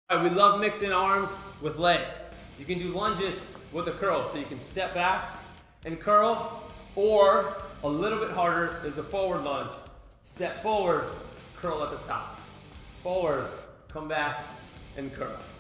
All right, we love mixing arms with legs. You can do lunges with a curl, so you can step back and curl, or a little bit harder is the forward lunge. Step forward, curl at the top. Forward, come back, and curl.